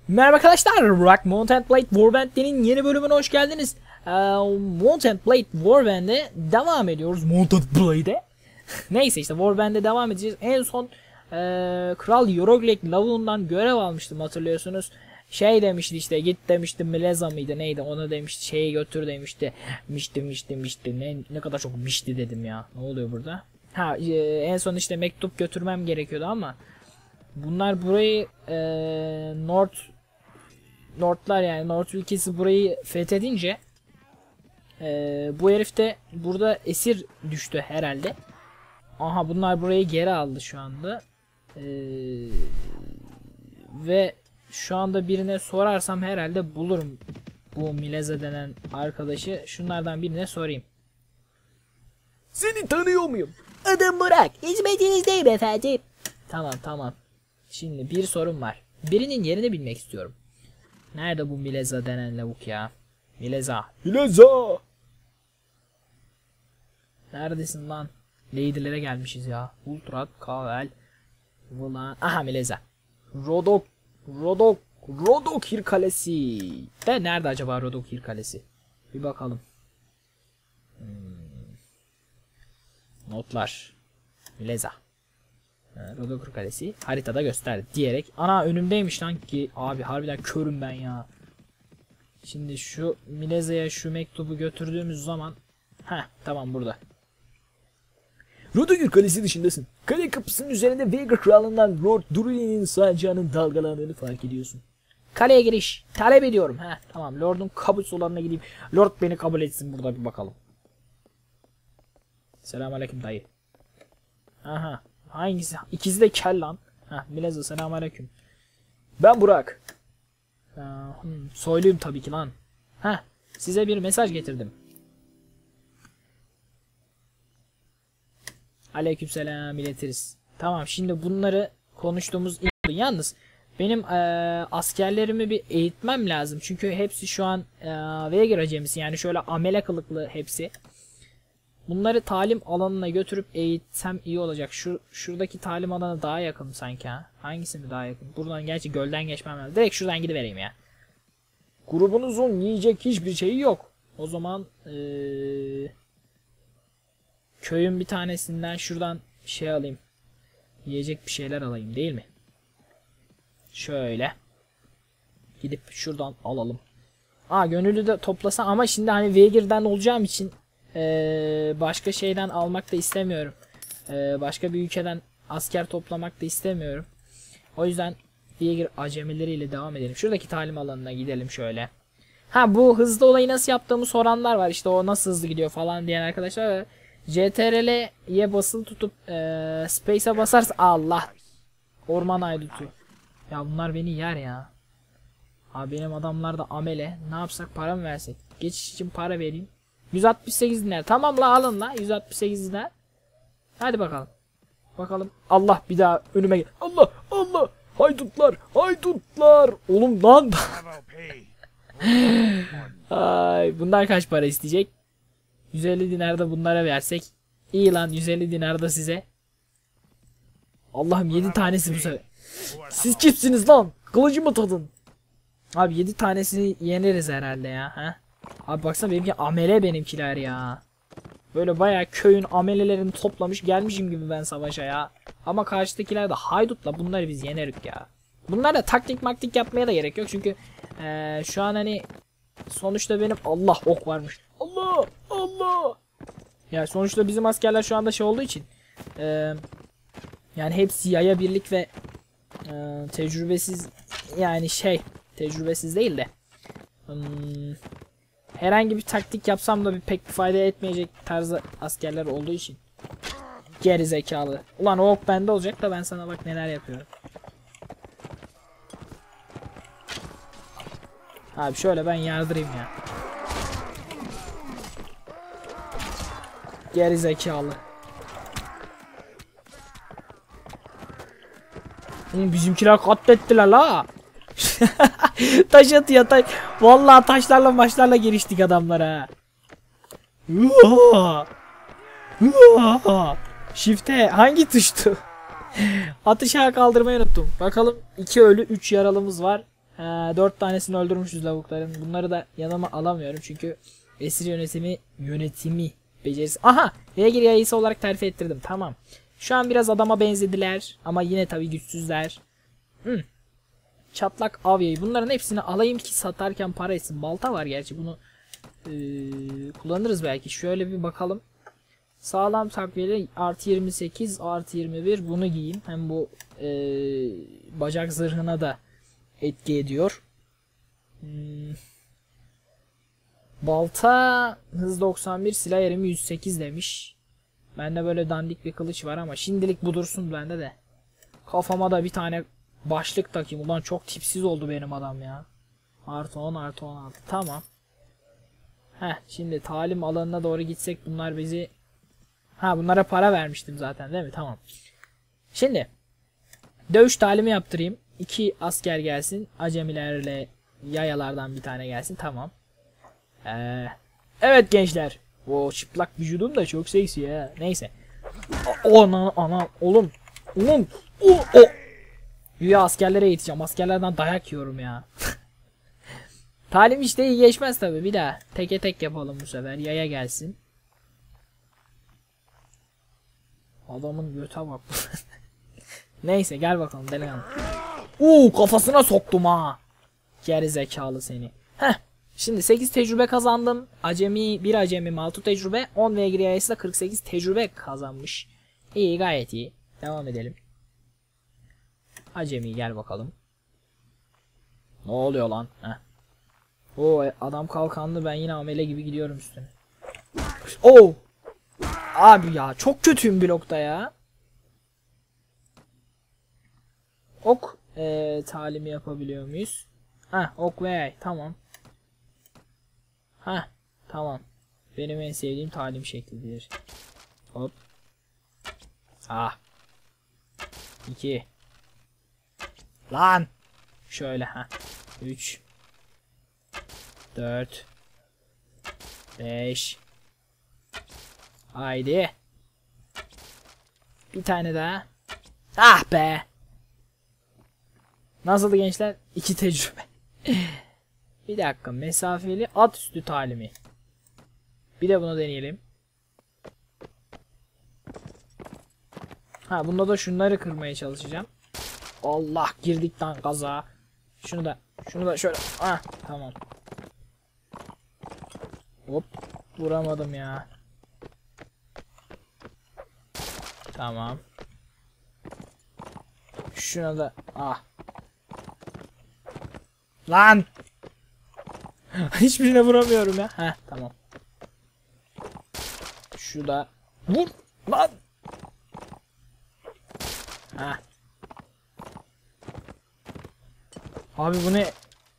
Merhaba arkadaşlar, Rock Mountain Blade Warband'in yeni bölümüne hoş geldiniz. Mountain Blade Warband'e devam ediyoruz. Mountain Blade'e. Neyse işte Warband'e devam edeceğiz. En son Kral Yoroglek lavuğundan görev almıştım, hatırlıyorsunuz. Şey demişti işte, git demişti, Mileza mıydı neydi, ona demişti, şeyi götür demişti. Mişti ne kadar çok mişti dedim ya. Ne oluyor burada? Ha, en son işte mektup götürmem gerekiyordu ama bunlar burayı North'lar, yani North ülkesi burayı fethedince bu herif de burada esir düştü herhalde. Aha, bunlar burayı geri aldı şu anda. Ve şu anda birine sorarsam herhalde bulurum bu Mileza denen arkadaşı. Şunlardan birine sorayım. Seni tanıyor muyum? Adım Burak. Hizmetinizdeyim efendim. Tamam. Şimdi bir sorun var. Birinin yerini bilmek istiyorum. Nerede bu Mileza denen lavuk ya? Mileza. Neredesin lan? Lady'lere gelmişiz ya. Ultra Kavel. Ulan. Aha, Mileza. Rodokir Kalesi. De nerede acaba Rodokir Kalesi? Bir bakalım. Notlar. Mileza. Rodokir Kalesi haritada gösterdi diyerek. Ana, önümdeymiş lan ki. Abi harbiden körüm ben ya. Şimdi şu Mileza'ya şu mektubu götürdüğümüz zaman. Tamam, burada. Rodogür Kalesi dışındasın. Kale kapısının üzerinde Veigar kralından Lord Durin'in sancağının dalgalandığını fark ediyorsun. Kaleye giriş talep ediyorum. Tamam, Lord'un kabul sorularına gideyim. Lord beni kabul etsin, burada bir bakalım. Selamünaleyküm dayı. Aha, hangisi? İkisi de kel lan. Mileza, selamünaleyküm. Ben Burak. Soyluyum tabii ki lan. Size bir mesaj getirdim. Aleykümselam iletiriz. Tamam, şimdi bunları konuştuğumuz yalnız benim askerlerimi bir eğitmem lazım. Çünkü hepsi şu an Veigar acemisi, yani şöyle amele kılıklı hepsi. Bunları talim alanına götürüp eğitsem iyi olacak. Şuradaki talim alanı daha yakın sanki ha. Hangisi mi daha yakın? Buradan, gerçi gölden geçmem lazım. Direkt şuradan gidivereyim ya. Grubunuzun yiyecek hiçbir şeyi yok. O zaman köyün bir tanesinden şuradan şey alayım. Yiyecek bir şeyler alayım, değil mi? Şöyle. Gidip şuradan alalım. Gönüllü de toplasa ama şimdi hani Veigar'dan olacağım için başka şeyden almak da istemiyorum. Başka bir ülkeden asker toplamak da istemiyorum. O yüzden Veigar acemileriyle devam edelim. Şuradaki talim alanına gidelim şöyle. Bu hızlı olayı nasıl yaptığımı soranlar var. İşte o nasıl hızlı gidiyor falan diyen arkadaşlar. CTRL'ye basılı tutup Space'e basarsa Allah. Orman aydutu. Ya bunlar beni yer ya. Benim adamlar da amele. Ne yapsak, para mı versek? Geçiş için para vereyim. 168 dinar. Tamam la, alın la. 168 dinar. Hadi bakalım. Allah, bir daha önüme gel. Allah. Haydutlar. Oğlum lan. Bunlar kaç para isteyecek? 150 dinar da bunlara versek. İyi lan, 150 dinar da size. Allah'ım, 7 tanesi bu sefer. Siz kimsiniz lan? Kılıcımı tadın. Abi 7 tanesini yeneriz herhalde ya. Abi baksana, benimki amele benimkiler ya. Böyle bayağı köyün amelelerini toplamış gelmişim gibi ben savaşa ya. Ama karşıdakiler de haydutla, bunları biz yenerik ya. Bunlar da taktik yapmaya da gerek yok çünkü şu an hani sonuçta benim Allah, ok varmış. Allah. Ya sonuçta bizim askerler şu anda şey olduğu için yani hepsi yaya birlik ve tecrübesiz, yani tecrübesiz değil de herhangi bir taktik yapsam da pek bir fayda etmeyecek tarzda askerler olduğu için geri zekalı. Ulan o ok bende olacak da ben sana bak neler yapıyorum. Abi şöyle ben yardırayım ya. Geri zekalı. Bizimkiler katlettiler la. Taş atıyor taş. Vallahi taşlarla maçlarla giriştik adamlara. Shift'e hangi tuştu? Atışa kaldırmayı unuttum. Bakalım 2 ölü 3 yaralımız var. 4 tanesini öldürmüşüz lavukların. Bunları da yanıma alamıyorum çünkü esir yönetimi becerisi. Aha! Veygir yayısı olarak terfi ettirdim. Tamam. Şu an biraz adama benzediler ama yine tabii güçsüzler. Çatlak av yayı. Bunların hepsini alayım ki satarken para etsin. Balta var gerçi bunu kullanırız belki. Şöyle bir bakalım. Sağlam takviyeli artı 28 artı 21 bunu giyeyim. Hem bu bacak zırhına da etki ediyor. Balta hız 91 silah erimi 108 demiş. Bende böyle dandik bir kılıç var ama şimdilik bu dursun bende de. Kafama da bir tane başlık takayım. Ulan çok tipsiz oldu benim adam ya. Artı 10 artı 16 tamam. Şimdi talim alanına doğru gitsek bunlar bizi... bunlara para vermiştim zaten değil mi? Tamam. Şimdi dövüş talimi yaptırayım. 2 asker gelsin. Acemilerle yayalardan bir tane gelsin. Tamam. Evet gençler. O çıplak vücudum da çok seksi ya. Neyse. Ana oğlum. Güya askerlere yeteceğim. Askerlerden dayak yiyorum ya. Talim işte iyi geçmez tabi. Bir daha teke tek yapalım bu sefer. Yaya gelsin. Adamın göte bak. Neyse gel bakalım delikanlı. Kafasına soktum ha. Geri zekalı seni. Şimdi 8 tecrübe kazandım. Bir acemi 6 tecrübe. 10 ve Egriayesi da 48 tecrübe kazanmış. İyi gayet iyi. Devam edelim. Acemi gel bakalım. Ne oluyor lan? Adam kalkanlı ben yine amele gibi gidiyorum üstüne. Abi ya çok kötüyüm blokta ya. Ok talimi yapabiliyor muyuz? Ok ve yay tamam. Tamam. Benim en sevdiğim talim şeklidir. Hop. 2 Lan. Şöyle 3 4 5 Haydi. Bir tane daha. Be. Nasıldı gençler? 2 tecrübe. Bir dakika. Mesafeli at üstü talimi. Bir de bunu deneyelim. Bunda da şunları kırmaya çalışacağım. Allah girdik lan kaza. Şunu da şöyle. Tamam. Hop. Vuramadım ya. Tamam. Şuna da Lan. Hiçbirine vuramıyorum ya. Tamam. Şu da vur lan. Abi bu ne?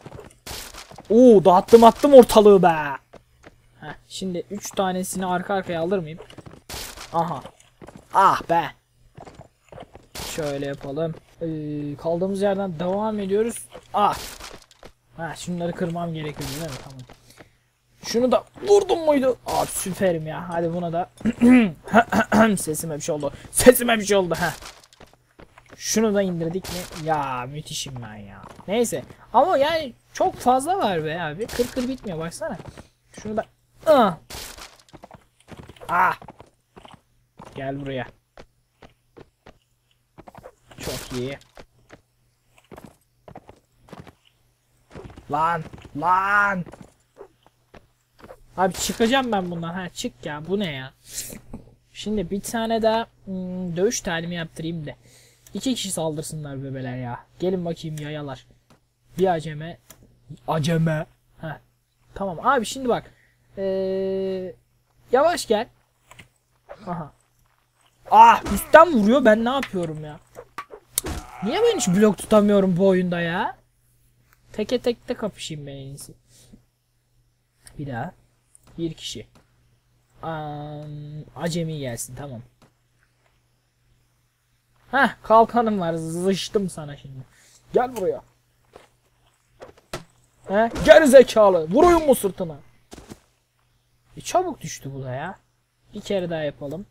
Dağıttım ortalığı be. Şimdi 3 tanesini arka arkaya alır mıyım? Be. Şöyle yapalım. Kaldığımız yerden devam ediyoruz. Şunları kırmam gerekiyor değil mi? Tamam. Şunu da vurdum muydu? Süperim ya. Hadi buna da sesime bir şey oldu. Şunu da indirdik mi? Ya müthişim ben ya. Neyse. Ama yani çok fazla var be abi. Kır bitmiyor baksana. Şunu da Gel buraya. Çok iyi. Lan. Abi çıkacağım ben bundan. Çık ya. Bu ne ya? Şimdi bir tane daha dövüş talimi yaptırayım da. 2 kişi saldırsınlar bebeler ya. Gelin bakayım yayalar. Bir aceme. Tamam abi şimdi bak. Yavaş gel. Üstten vuruyor, ben ne yapıyorum ya? Niye ben hiç blok tutamıyorum bu oyunda ya? Teke tekte kapışayım ben en iyisi. Bir daha. Bir kişi. Acemi gelsin, tamam. Kalkanım var, zıştım sana şimdi. Gel buraya. Geri zekalı. Vuruyum mu sırtına? Çabuk düştü bu da ya. Bir kere daha yapalım.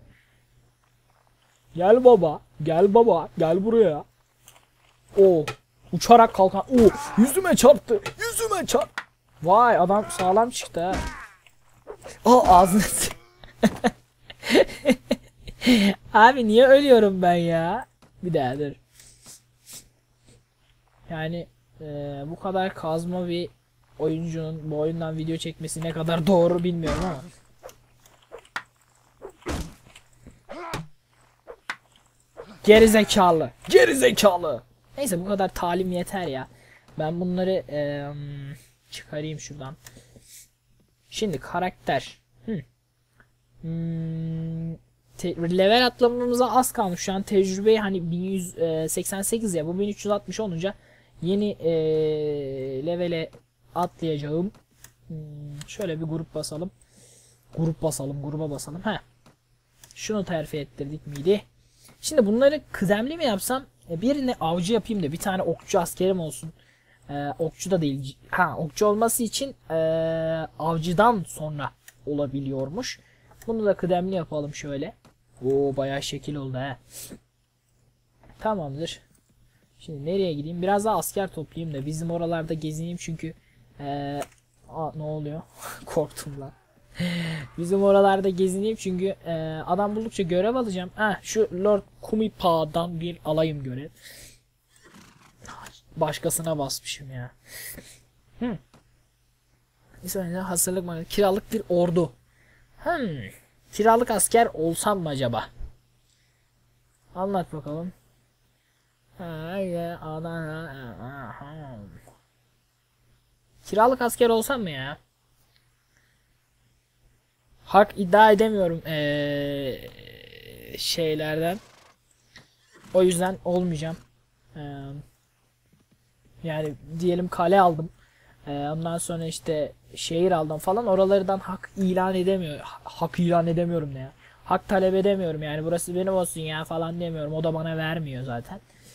Gel baba. Gel buraya. Uçarak kalkan. Oo, Yüzüme çarptı. Yüzüme çarptı. vay adam sağlam çıktı ha. Aa ağzını. Abi niye ölüyorum ben ya? Bir daha dur. Yani bu kadar kazma bir oyuncunun bu oyundan video çekmesi ne kadar doğru bilmiyorum ama. Geri zekalı. Geri zekalı. Neyse bu kadar talim yeter ya. Ben bunları çıkarayım şuradan. Şimdi karakter. Level atlamamıza az kalmış. Şu an tecrübeyi hani 1188 ya bu 1360 olunca yeni levele atlayacağım. Şöyle bir grup basalım. Gruba basalım. Şunu terfi ettirdik miydi? Şimdi bunları kıdemli mi yapsam? Birini avcı yapayım da bir tane okçu askerim olsun. Okçu da değil. Okçu olması için avcıdan sonra olabiliyormuş. Bunu da kıdemli yapalım şöyle. Oo bayağı şekil oldu he. Tamamdır. Şimdi nereye gideyim? Biraz daha asker toplayayım da bizim oralarda gezineyim çünkü ne oluyor? Korktum lan. Bizim oralarda gezineyim çünkü adam buldukça görev alacağım. Şu Lord Kumipa'dan bir alayım görev. Başkasına basmışım ya. Bir sonraki hazırlık kiralık bir ordu. Kiralık asker olsam mı acaba? Anlat bakalım. Kiralık asker olsam mı ya? Hak iddia edemiyorum şeylerden. O yüzden olmayacağım. Yani diyelim kale aldım. Ondan sonra işte şehir aldım falan. Oralardan hak ilan edemiyorum. Hak ilan edemiyorum ne ya? Hak talep edemiyorum yani. Burası benim olsun ya falan demiyorum. O da bana vermiyor zaten.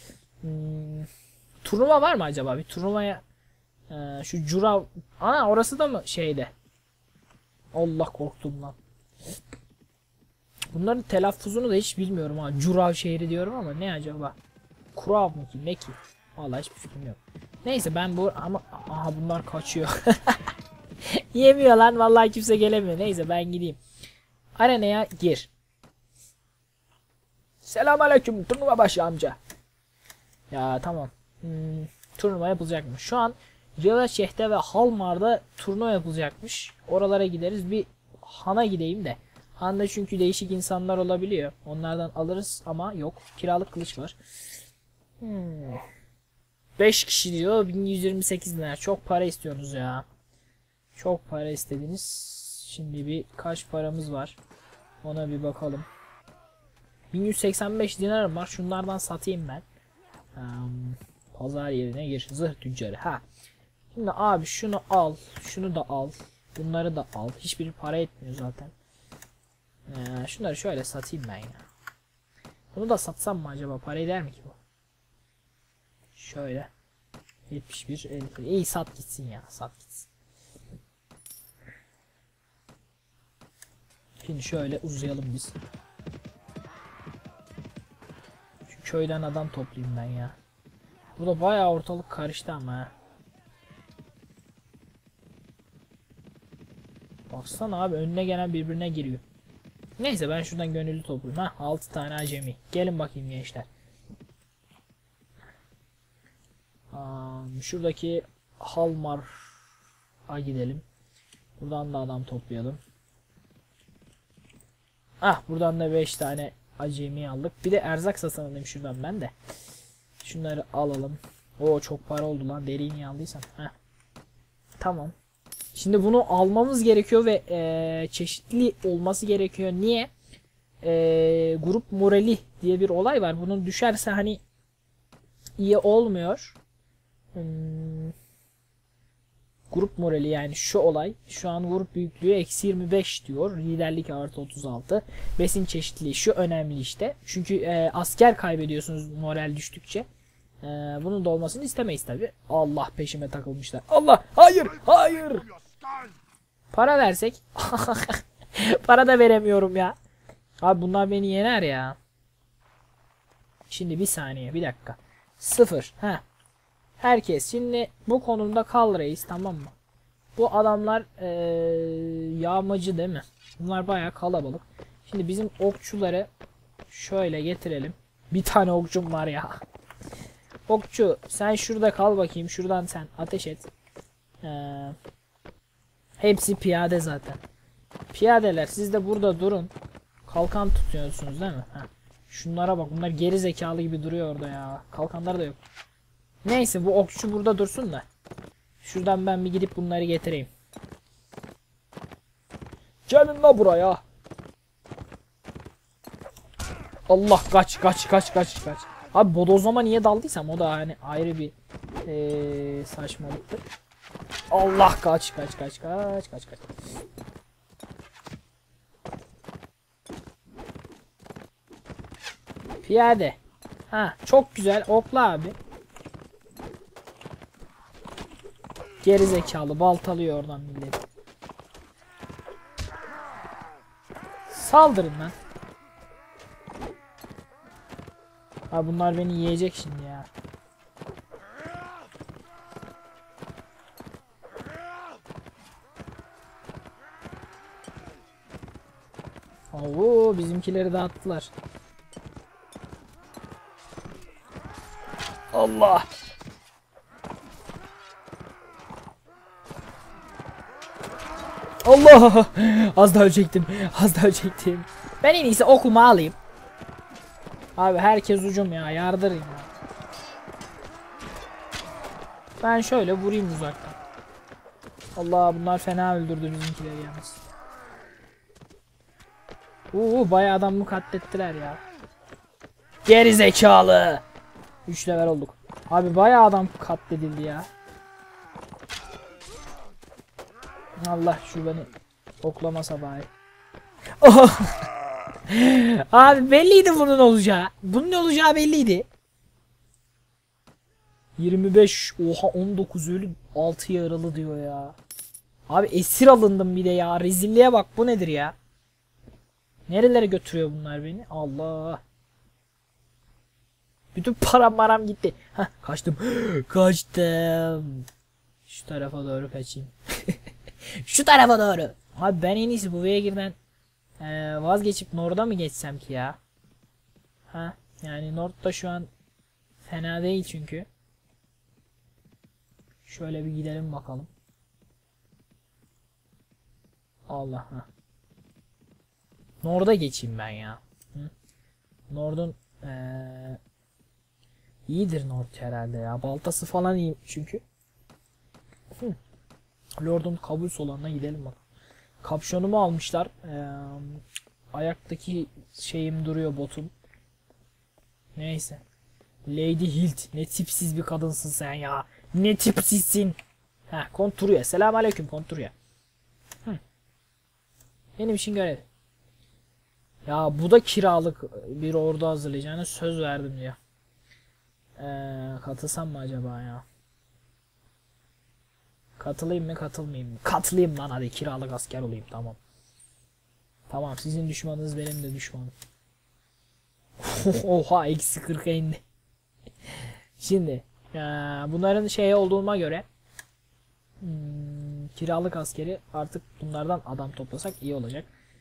Turnuva var mı acaba? Bir turnuvaya şu Cura... orası da mı şeyde? Allah korktum lan. Bunların telaffuzunu da hiç bilmiyorum ha. Curav şehri diyorum ama ne acaba? Kurav mı ki? Ne ki? Vallahi hiçbir fikrim yok. Neyse ben bu ama bunlar kaçıyor. Yemiyor lan vallahi kimse gelemiyor. Neyse ben gideyim. Arenaya gir. Selamünaleyküm turnuva başı amca. Ya tamam. Turnuva yapılacakmış. Şu an Rivaşeh'te ve Halmar'da turnuva yapılacakmış. Oralara gideriz. Bir Han'a gideyim de. Han'da çünkü değişik insanlar olabiliyor. Onlardan alırız ama yok. Kiralık kılıç var. 5 kişi diyor. 1128 lira. Çok para istiyorsunuz ya. Çok para istediniz. Şimdi bir kaç paramız var. Ona bir bakalım. 1185 dinarım var. Şunlardan satayım ben. Pazar yerine gir. Zırh tüccarı. Şimdi abi şunu al. Şunu da al. Bunları da al. Hiçbiri para etmiyor zaten. Şunları şöyle satayım ben ya. Bunu da satsam mı acaba? Para eder mi ki bu? Şöyle. 71 50. İyi sat gitsin ya. Sat gitsin. Şimdi şöyle uzayalım biz. Şu köyden adam toplayayım ben ya. Burada bayağı ortalık karıştı ama ha. Baksana abi önüne gelen birbirine giriyor. Neyse ben şuradan gönüllü toplayayım. 6 tane acemi. Gelin bakayım gençler. Şuradaki Halmar'a gidelim. Buradan da adam toplayalım. Buradan da 5 tane acemi aldık. Bir de erzak satalım şuradan ben de. Şunları alalım. Oo çok para oldu lan. Deriyi niye aldıysam. Tamam. Şimdi bunu almamız gerekiyor ve çeşitli olması gerekiyor. Niye? Grup morali diye bir olay var. Bunun düşerse hani iyi olmuyor. Grup morali yani şu olay. Şu an grup büyüklüğü -25 diyor. Liderlik +36. Besin çeşitliliği şu önemli işte. Çünkü asker kaybediyorsunuz moral düştükçe. Bunun da olmasını istemeyiz tabi. Allah peşime takılmışlar. Allah hayır hayır. Para versek. Para da veremiyorum ya. Abi bunlar beni yener ya. Şimdi bir saniye bir dakika. 0. Herkes şimdi bu konumda kal reis, tamam mı? Bu adamlar yağmacı değil mi? Bunlar bayağı kalabalık. Şimdi bizim okçuları şöyle getirelim. Bir tane okçum var ya. Okçu sen şurada kal bakayım. Şuradan sen ateş et. Hepsi piyade zaten. Piyadeler siz de burada durun. Kalkan tutuyorsunuz değil mi? Heh. Şunlara bak, bunlar geri zekalı gibi duruyor orada ya. Kalkanları da yok. Neyse bu okçu burada dursun da. Şuradan ben bir gidip bunları getireyim. Gelin la buraya. Allah kaç. Abi bodozlama niye daldıysam o da hani ayrı bir saçmalıktı. Allah kaç. Piyade. Ha çok güzel okla abi. Geri zekalı baltalıyor oradan millet. Saldırın lan. Ha bunlar beni yiyecek şimdi ya. Oo bizimkileri dağıttılar. Allah. Allah. Az daha ölecektim. Ben en iyisi okumu alayım. Abi herkes ucum ya, yardırın ya. Ben şöyle vurayım uzaktan. Allah bunlar fena öldürdü bizimkileri yalnız. Bayağı adam mı katlettiler ya. Geri zekalı. 3 level olduk. Abi bayağı adam katledildi ya. Allah şu beni oklamasa bari. Abi belliydi bunun olacağı. Bunun olacağı belliydi. 25 oha 19 ölü 6 yaralı diyor ya. Abi esir alındım bir de ya. Rezilliğe bak, bu nedir ya? Nerelere götürüyor bunlar beni? Allah. Bütün param gitti. Heh, kaçtım. Şu tarafa doğru kaçayım. Şu tarafa doğru. Abi ben en iyisi bu Veygir'den vazgeçip Nord'a mı geçsem ki ya? Ha yani Nord da şu an fena değil çünkü. Şöyle bir gidelim bakalım. Allah ha. Nord'a geçeyim ben ya. Hı? Nord'un iyidir Nord herhalde ya. Baltası falan iyi çünkü. Hı. Lord'un kabul solanına gidelim bak. Kapşonumu almışlar. Ayaktaki şeyim duruyor, botum. Neyse. Lady Hilt. Ne tipsiz bir kadınsın sen ya. Ne tipsizsin. Heh, Konturya. Selamünaleyküm Konturya. Benim için görev. Ya bu da kiralık bir ordu hazırlayacağına söz verdim ya. Katılsam mı acaba ya? Katılayım mı katılmayayım mı? Katılayım lan, hadi kiralık asker olayım, tamam. Tamam, sizin düşmanınız benim de düşmanım. Oha eksi 40'a indi. Şimdi bunların şey olduğuma göre kiralık askeri artık bunlardan adam toplasak iyi olacak.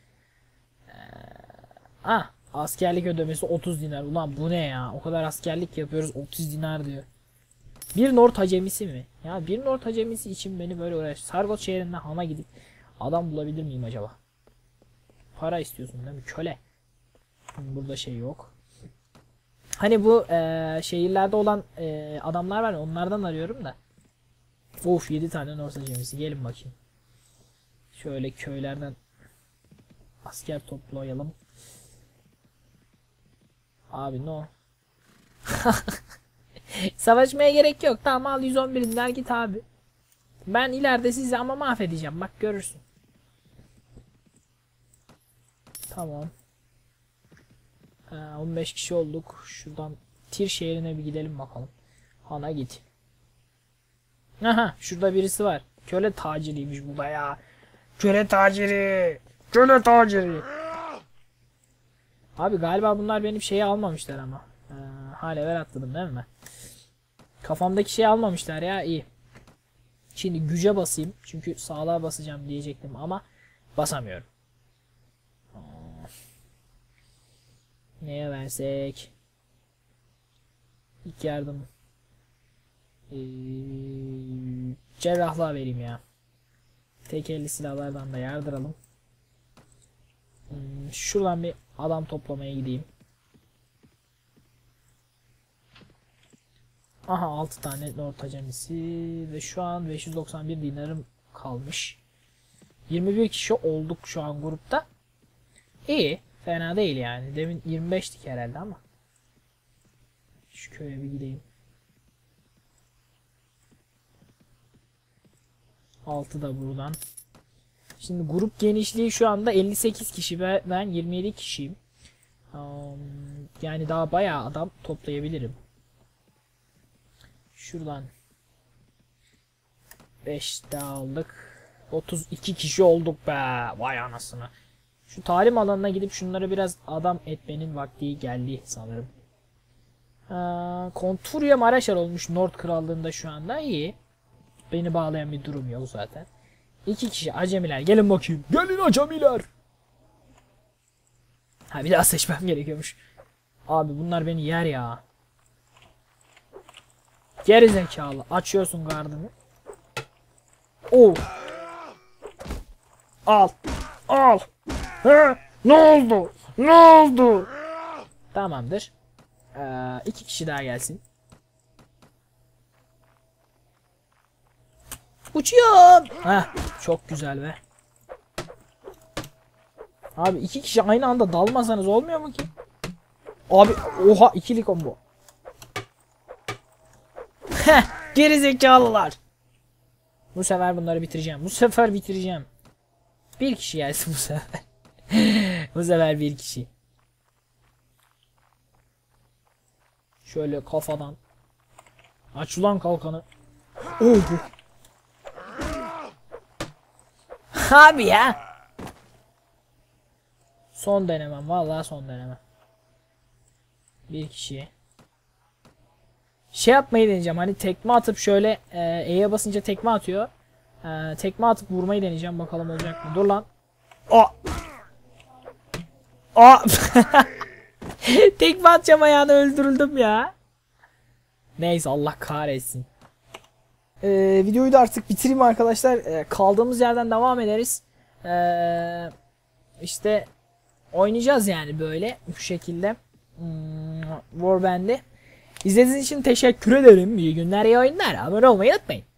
Askerlik ödemesi 30 dinar. Ulan bu ne ya? O kadar askerlik yapıyoruz, 30 dinar diyor. Bir Nord acemisi mi? Ya bir Nord acemisi için beni böyle uğraş. Sargot şehrinden Han'a gidip adam bulabilir miyim acaba? Para istiyorsun değil mi? Köle. Burada şey yok. Hani bu şehirlerde olan adamlar var ya, onlardan arıyorum da. Of 7 tane Nord acemisi. Gelin bakayım. Şöyle köylerden asker toplayalım. Abi no. Savaşmaya gerek yok. Tamam al 111 dinar git abi. Ben ileride sizi ama mahvedeceğim. Bak görürsün. Tamam. 15 kişi olduk. Şuradan Tir şehrine bir gidelim bakalım. Han'a git. Aha şurada birisi var. Köle taciriymiş bu da ya. Köle taciri. Köle taciri. Abi galiba bunlar benim şeyi almamışlar ama. Level atladım değil mi? Kafamdaki şeyi almamışlar ya, iyi. Şimdi güce basayım. Çünkü sağlığa basacağım diyecektim ama basamıyorum. Neye versek? İlk yardım. Cerrahlığa vereyim ya. Tek elli silahlardan da yardıralım. Şuradan bir adam toplamaya gideyim. Aha 6 tane orta gemisi ve şu an 591 dinarım kalmış. 21 kişi olduk şu an grupta. İyi, fena değil yani. Demin 25'tik herhalde ama. Şu köye bir gideyim. 6 da buradan. Şimdi grup genişliği şu anda 58 kişi ve ben 27 kişiyim. Yani daha bayağı adam toplayabilirim. Şuradan 5 daha aldık. 32 kişi olduk be. Vay anasını. Şu talim alanına gidip şunları biraz adam etmenin vakti geldi sanırım. Konturya Maraşar olmuş Nord Krallığında şu anda, iyi. Beni bağlayan bir durum yok zaten. 2 kişi acemiler, gelin bakayım. Gelin acemiler. Ha bir daha seçmem gerekiyormuş. Abi bunlar beni yer ya. Geri zekalı. Açıyorsun gardını. Oh. Al. Al. Ha, ne oldu? Ne oldu? Tamamdır. 2 kişi daha gelsin. Uçuyorum. Heh, çok güzel be. Abi 2 kişi aynı anda dalmasanız olmuyor mu ki? Abi oha, ikili combo. Heh, gerizekalılar. Bu sefer bunları bitireceğim. Bu sefer bitireceğim. Bir kişi gelsin bu sefer. Bu sefer bir kişi. Şöyle kafadan. Aç ulan kalkanı. Oh. Abi ya. Son denemem. Vallahi son denemem. Bir kişi. Şey yapmayı deneyeceğim. Hani tekme atıp şöyle E'ye basınca tekme atıyor. Tekme atıp vurmayı deneyeceğim. Bakalım olacak mı? Dur lan. Aa. Aa. Tekme atacağım ayağına, öldürüldüm ya. Neyse, Allah kahretsin. Videoyu da artık bitireyim arkadaşlar. Kaldığımız yerden devam ederiz. İşte oynayacağız yani böyle bu şekilde. Warband'i. İzlediğiniz için teşekkür ederim. İyi günler, iyi oyunlar. Abone olmayı unutmayın.